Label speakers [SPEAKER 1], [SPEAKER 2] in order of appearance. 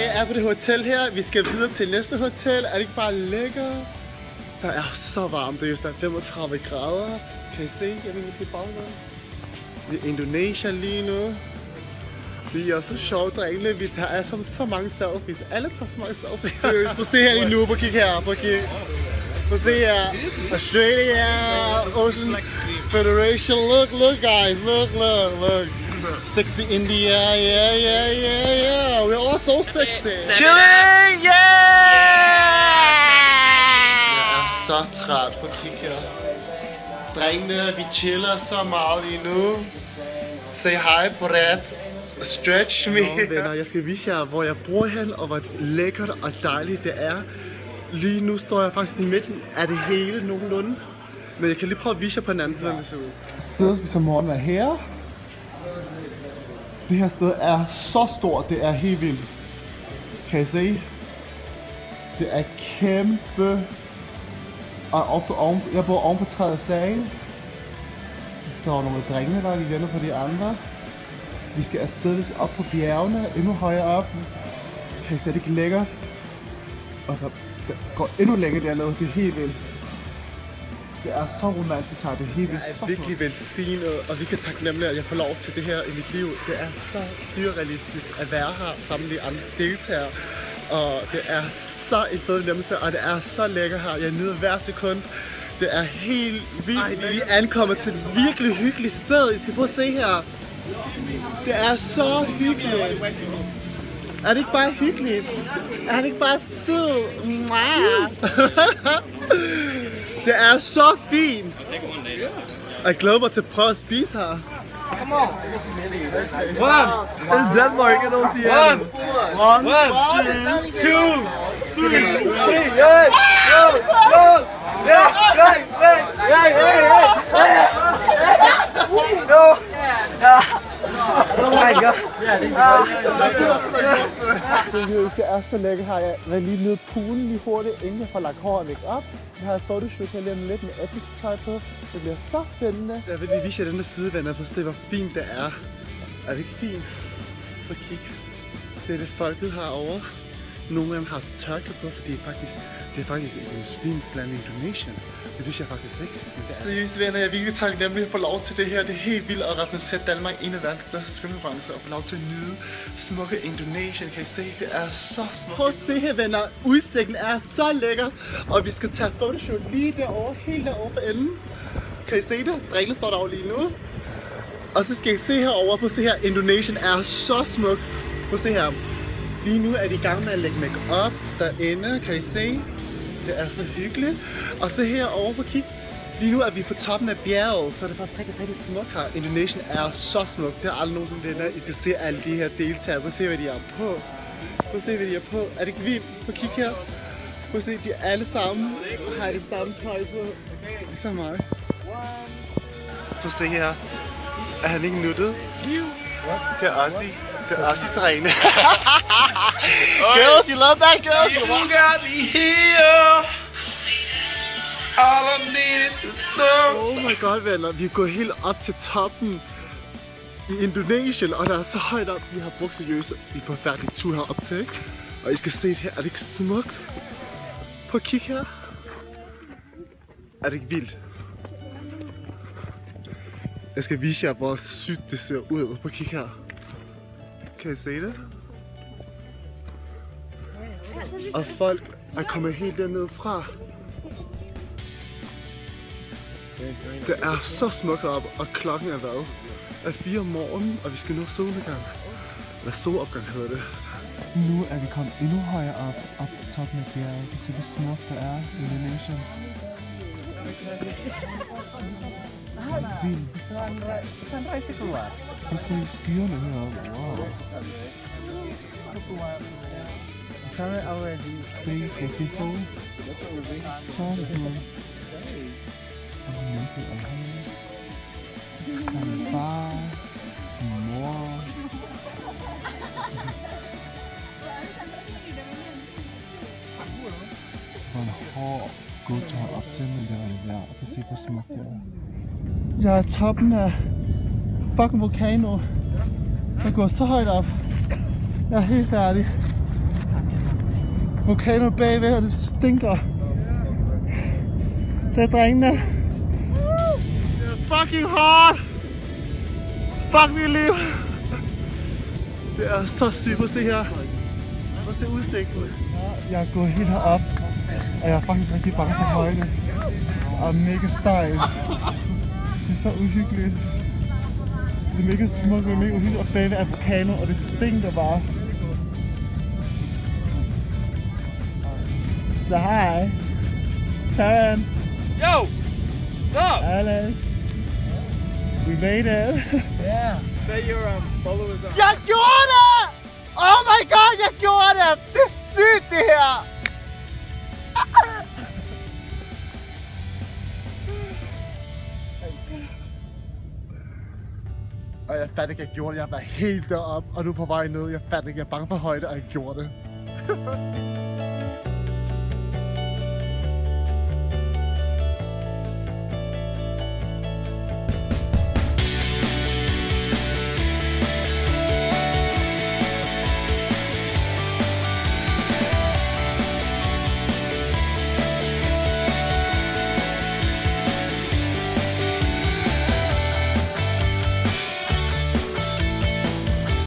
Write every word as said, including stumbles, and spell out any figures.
[SPEAKER 1] jeg er på det hotel her. Vi skal videre til næste hotel. Er det ikke bare lækker? Der er så varmt, det er just der femogtredive grader. Kan I se? Jeg vil se baggrunden. Vi er i Indonesien lige nu. Vi er så sjove drenge. Vi tager altså så mange selfies. Alle tager så mange selfies. Seriøst, prøv at se her lige nu. Prøv at kigge her. Prøv at kigge. Prøv at se her. Australia Ocean Federation. Look, look guys. Look, look, look. Sexy India. Yeah, yeah, yeah, yeah. We're all so sexy.
[SPEAKER 2] Chilling, yeah!
[SPEAKER 1] Jeg er så træt. Prøv at kigge her. Drengene, vi chiller så meget lige nu. Say hi, Brad. Stretch me. Nå, venner, jeg skal vise jer, hvor jeg bor hen, og hvor lækkert og dejligt det er. Lige nu står jeg faktisk i midten af det hele nogenlunde. Men jeg kan lige prøve at vise jer på den anden side, hvordan det ser ud. Sidder og spiser morgenmad her. Det her sted er så stort, det er helt vildt. Kan I se? Det er kæmpe. Og op på oven, jeg bor oven på tredje sal. Der står nogle drenge der, vi venter på de andre. Vi skal afsted, vi skal op på bjergene, endnu højere op. Kan I se, det er lækkert? Og så det går endnu længere dernede, det er helt vildt. Det er så romantisk her, det er helt vildt. Det er virkelig velsignet, og vi kan taknemmelig, at jeg får lov til det her i mit liv. Det er så surrealistisk at være her sammen med de andre deltagere. Og det er så en fed fornemmelse, og det er så lækker her. Jeg nyder hver sekund. Det er helt vildt. Ej, vi er ankommet til et virkelig hyggeligt sted. I skal prøve at se her. Det er så hyggeligt. Er det ikke bare hyggeligt? Er det ikke bare sød? Det er så fint. Jeg glæder mig til at prøve at spise her.
[SPEAKER 2] Come on. One. It's Denmark, I don't see any. One. One. One. Two. Two. Three. Three. Yeah. Go. Go. Yeah. Right. Right. Right. Right. Right. No. Oh my god.
[SPEAKER 1] Det er så lækkert her. Jeg var lige nede i poolen lige hurtigt, inden jeg får lagt håret væk op. Jeg har et photoshoot her lige om lidt med Epic-tøj på. Det bliver så spændende. Jeg vil lige vise jer den der side, venner, for at se hvor fint det er. Er det ikke fint? Prøv at kigge. Det er det folket herovre. Nogle af dem har tørklæde på, fordi faktisk, det er faktisk et muslimsk land i Indonesien. Det vidste jeg faktisk ikke. Seriøst venner, jeg er virkelig taknemmelig for lov til det her. Det er helt vildt at repræsentere Danmark i en af verdens største skønhedsbrancher og få lov til at nyde smukke Indonesien. Kan I se? Det er så smukt. Prøv at se her, venner. Udsigten er så lækker. Og vi skal tage photoshoot lige derovre, helt derovre for enden. Kan I se det? Drengene står derovre lige nu. Og så skal I se herovre. Prøv at se her. Indonesien er så smuk. Prøv at se her. Lige nu er de i gang med at lægge make-up derinde. Kan I se? Det er så hyggeligt. Og så herovre på kig. Lige nu er vi på toppen af bjerget, så er det faktisk rigtig, rigtig smukt her. Indonesien er så smukt. Det er aldrig nogensinde det der. I skal se alle de her deltagere. Prøv at se, hvad de er på. Prøv at se, hvad de er på. Er det ikke vildt? Prøv at kigge her. Prøv at se, de er alle sammen. Har det samme tøj på. Ligesom mig. Prøv at se her. Er han ikke nuttet? Det er Ozzy. Det er Ozzy-drengene. Girls, you love that, girls?
[SPEAKER 2] You got me here. All I need is love.
[SPEAKER 1] Oh my god, venner. Vi er gået helt op til toppen i Indonesien, og der er så højt op. Vi har brugt seriøst en forfærdelig tur herop til, ikke? Og I skal se det her. Er det ikke smukt? Prøv at kigge her. Er det ikke vildt? Jeg skal vise jer, hvor sygt det ser ud. Prøv at kigge her. Kan I se det? Og folk er kommet helt dernede fra. Det er så smukt op, og klokken er hvad? Er fire om morgenen, og vi skal nå solnedgang. Eller solopgang hedder det. Nu er vi kommet endnu højere op, op på toppen af bjerget. Vi ser, hvor smukt det er i Indonesien. Vildt. Prøv at se skyerne heroppe. Wow. Se, kan I se solen? Så smukt. Og min menneske omkring. Og min far. Min mor. Det var en hård gåtur op til, men det var det værd. Og kan se, hvor smukt det er. Jeg er toppen af fucking vulkano. Jeg går så højt op. Jeg er helt færdig. vulkaner bagved, og det stinker. Det er drengene. Det er fucking hårdt. Fuck mit liv. Det er så sygt. Prøv at se her. Prøv at se udsigten. Jeg er gået helt herop, og jeg er faktisk rigtig bange for højde. Og mega stejl. Det er så uhyggeligt. Det er mega smukt, det er mega uhyggeligt, og bagved er vulkaner, og det stinker bare. Så hej. Terrence.
[SPEAKER 2] Yo! What's up?
[SPEAKER 1] Alex. We made it.
[SPEAKER 2] Yeah. Say your um, followers are...
[SPEAKER 1] Jeg gjorde det! Oh my god, jeg gjorde det! Det er sygt, det her! Og jeg fatter ikke, jeg gjorde det. Jeg var helt deroppe, og nu på vej ned. Jeg fatter ikke, jeg er bange for højde, og jeg gjorde det.